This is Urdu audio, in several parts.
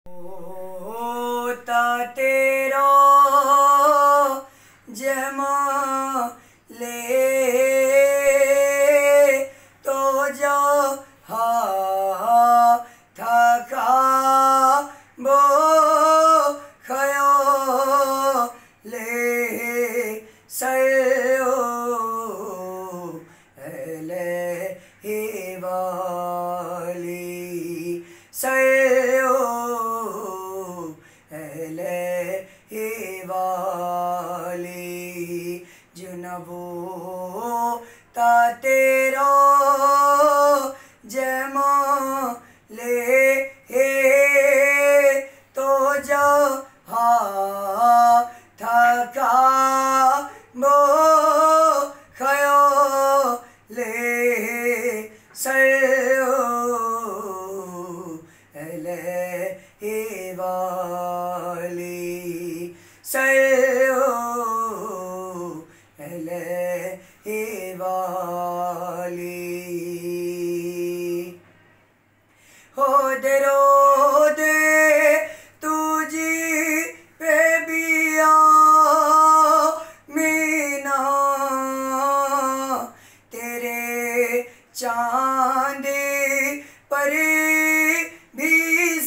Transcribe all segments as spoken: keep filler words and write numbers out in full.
ہوتا تیرا جمال تو جہاں تھا خواب و خیال سر و علیہ والی سر و علیہ والی جنبو تا تیرا جمال تو جہاں تھا خواب و خیال سر و علیہ والی سر و علیہ والی ہو دے رو دے تجھی پہ بیا مینا تیرے چاند پر بھی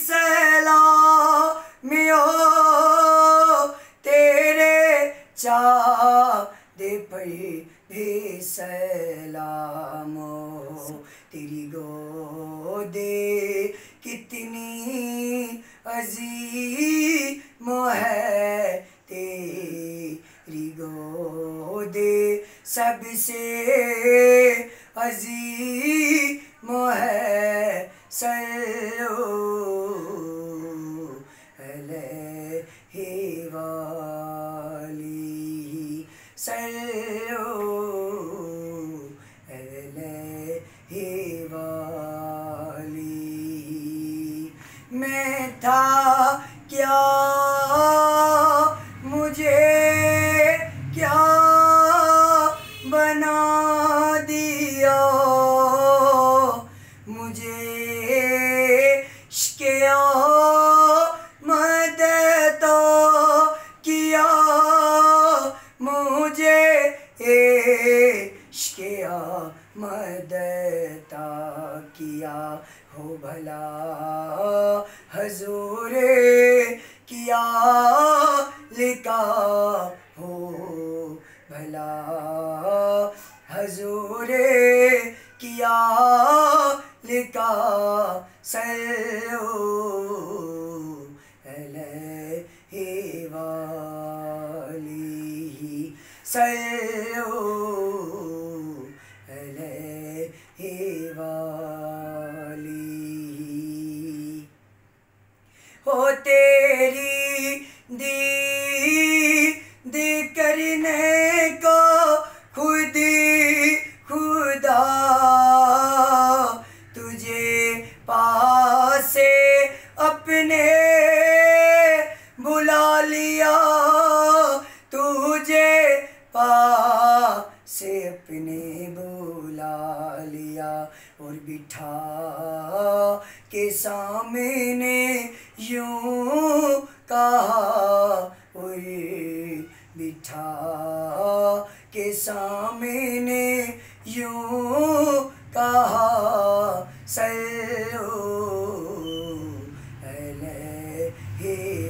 سلامی ہو تیرے چاند پر بھی سلام ہو تیری گود کتنی عظیم ہے تیری گود سب سے عظیم ہے سر و علیہ والی سر و علیہ والی میں تھا کیا مجھے کیا بنا دیا مجھے عشق آمد عطا کیا مجھے عشق آمد عطا کیا ہو بھلا حضور کیا لکھا ہو بھلا حضور کیا لکھا سر و علیہ والی سر و علیہ والی ہو تیری دید کرنے کا خود خدا تجھے پاس اپنے بلا لیا تجھے پاس اپنے بلا لیا اور بٹھا کے سامنے یوں کہا اور بٹھا کے سامنے یوں کہا سر و علیہ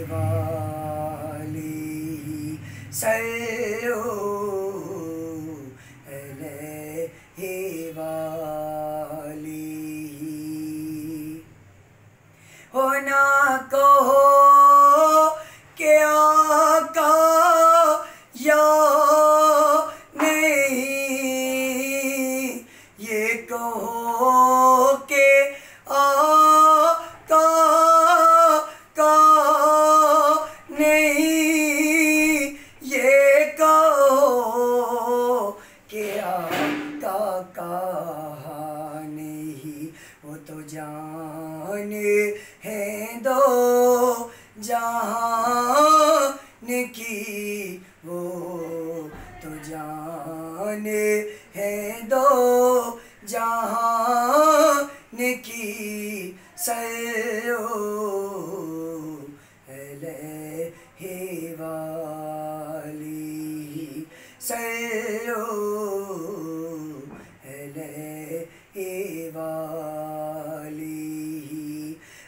والی سر و علیہ والی ہونا کہو کہ آقا یا نہیں یہ کہو کہ آقا کا نہیں یہ کہو کہ آقا کا نہیں وہ تو جان ہے دو جہان کی وہ تو جان ہے دو جہان کی سر و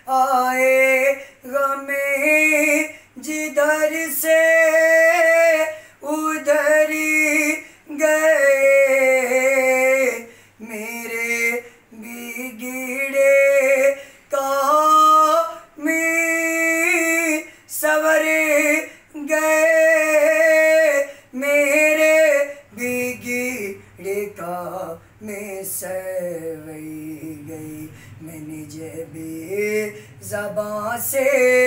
آئے غم جدھر سے ادھر گئے میرے بگڑے کام سور گئے میرے بگڑے کام سور گئی میں نے جب زبان سے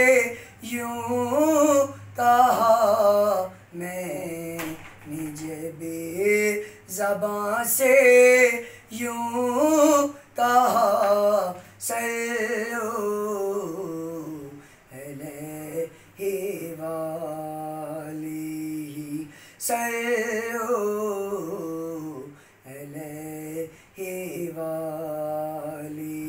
یوں کہا میں نے جب زبان سے یوں کہا صلو علیہ وآلہ صلو علیہ وآلہ